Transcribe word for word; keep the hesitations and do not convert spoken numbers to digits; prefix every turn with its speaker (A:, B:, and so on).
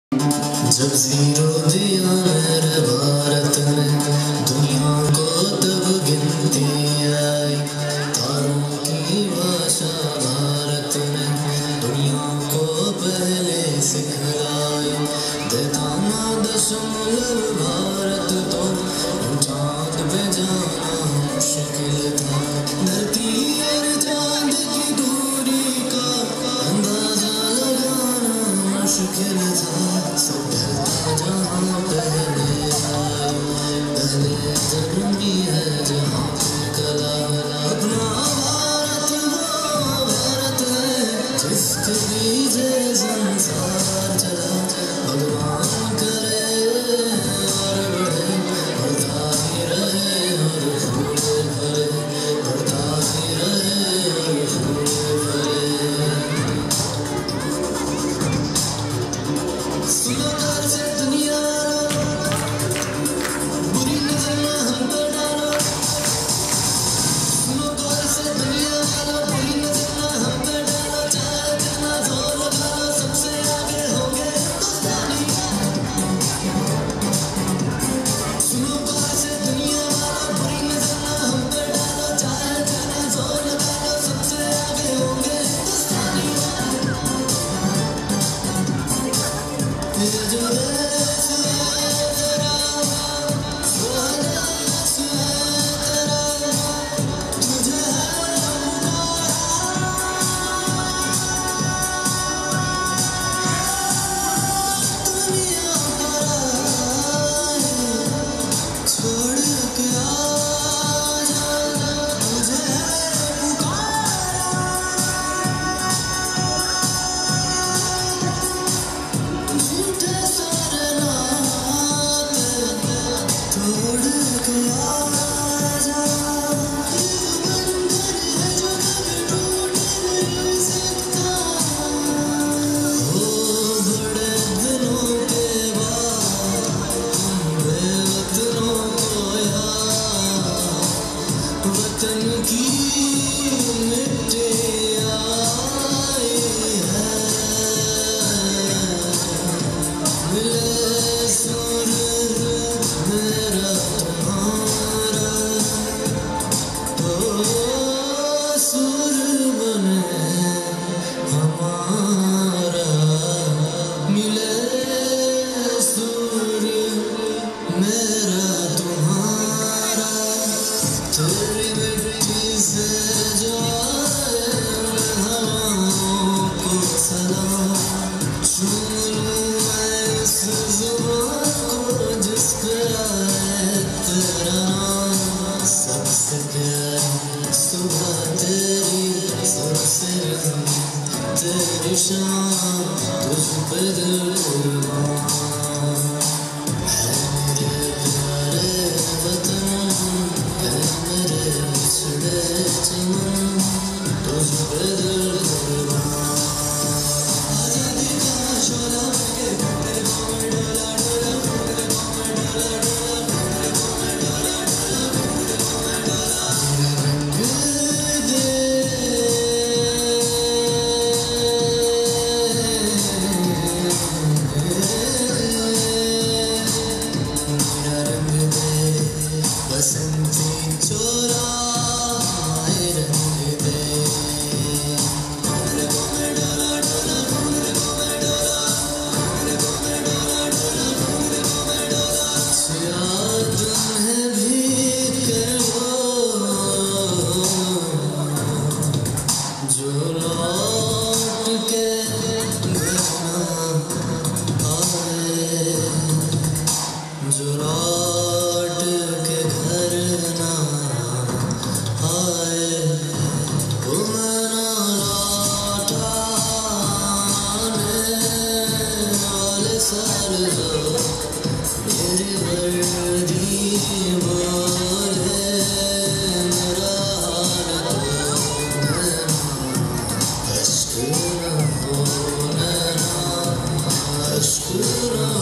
A: जब जीरो दिया मेरे भारत ने दुनिया को तब गिनती आई। तारों की भाषा भारत ने दुनिया को पहले सिखलाई। देता दशमलव भारत तो चांद पे जाना मुश्किल था। धरती और चांद की दूरी का अंदाजा लगाना मुश्किल था। सभ्यता जहाँ पहले आई, पहले जन्मी है जहाँ कला। अपना भारत वो भारत है जिसके पीछे संसार चला। भगवान करे और बढ़े, बढ़ता ही रहे और फूले भरे, बढ़ता ही रहे और फूले भरे। सुनो घर से दुनिया बुरी नजर ना हम पर डालो। सुनो घर से दुनिया बुरी नजर ना हम पर डालो। चाहे जितना जोर लगा लो सबसे आगे होंगे हिंदुस्तानी। सुनो घर से दुनिया बुरी नजर ना हम पर डालो। चाहे जितना जोर लगा लो सबसे आगे होंगे हिंदुस्तानी। ये जो देश है तेरा, स्वदेश है तेरा, तुझे है दुनिया पराई। छोड़ के आजा, तुझे है पुकारा। झूठे सारे नाते तोड़ के आजा। ये बंधन है जो कभी टूट नहीं सकता। हो बड़े दिनों के बाद हम बेवतनों को याद, वतन की मिट्टी आई है। मिले सुर मेरा तुम्हारा, ओ सुर बने हमारा। मिले सुर मेरा तुम्हारा। तेरी मिट्टी से जो आए हवाओं को सलाम। चूम लूं मैं इस ज़ुबान को जिस पे आए तेरा नाम। सबसे प्यारी सुबह तेरी, सबसे रंगी तेरी शाम। तुझ पे दिल कुर्बान है मेरे प्यारे वतन, है मेरे बिछड़े चमन। तुझ पे दिल कुर्बान। आज़ादी का शोला के तेरे पाँव में डोला डोला, तेरे पाँव में डोला डोला, तेरे पाँव में डोला डोला, तेरे पाँव में डोला। मेरा रंग दे, मेरा रंग दे, बसंती चोरा आए रंग दे। तेरे पाँव में डोला डोला, तेरे पाँव में डोला, तेरे पाँव में डोला डोला, तेरे पाँव में डोला। याद तुम्हें भी करो जो लौट के घर ना आए, जो लौट के घर ना आए। वो मना लौटाने वाले साल हो मेरी वर्दी बोले। मेरा हाल तो नैना अश्क न हो, नैना अश्क न